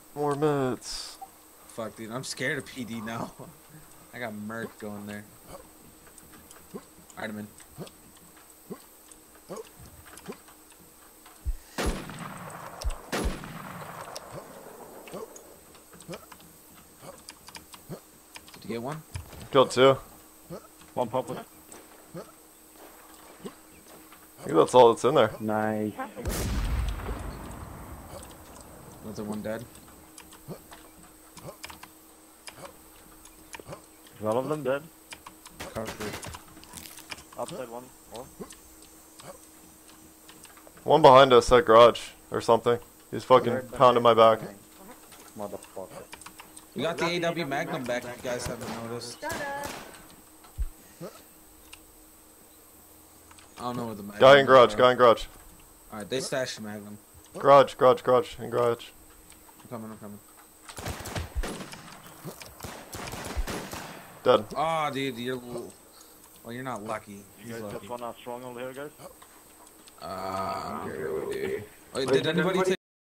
More meds. Fuck, dude, I'm scared of PD now. I got Merc going there. Alright, I'm in. Did you get one? Killed two. One public. I think that's all that's in there. Nice. Another one dead. Is all of them dead? Cover. Outside one. Oh. One behind us at garage or something. He's fucking pounding my back. Motherfucker. We got the AW Magnum back if you guys haven't noticed. I don't know where the Magnum Guy in garage, guy in garage. Alright, they stashed the Magnum. Garage, in garage. I'm coming. Dead. Oh, dude, well, you're not lucky. You He's guys lucky. just one stronghold here, guys? I'm here, dude. Wait, did anybody take